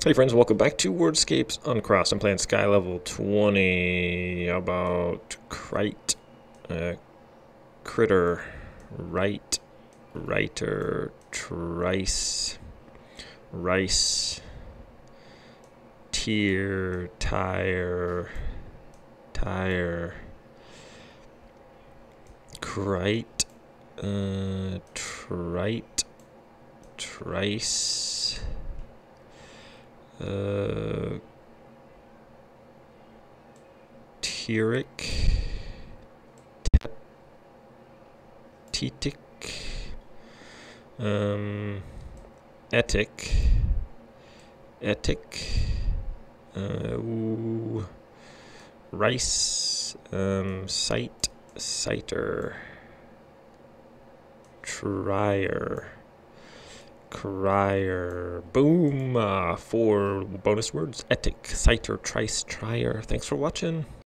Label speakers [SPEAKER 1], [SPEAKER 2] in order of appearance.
[SPEAKER 1] Hey friends, welcome back to WORDSCAPES Uncrossed. I'm playing Sky level 20. How about Krite, Critter, Right, Writer, Trice, Rice, Tier, Tire, Krite, Trite, Trice, Tieric, Tetic, Etic, Rice, Sight, Citer, Trier, Crier. Boom! 4 bonus words. Etic, Citer, Trice, Trier. Thanks for watching.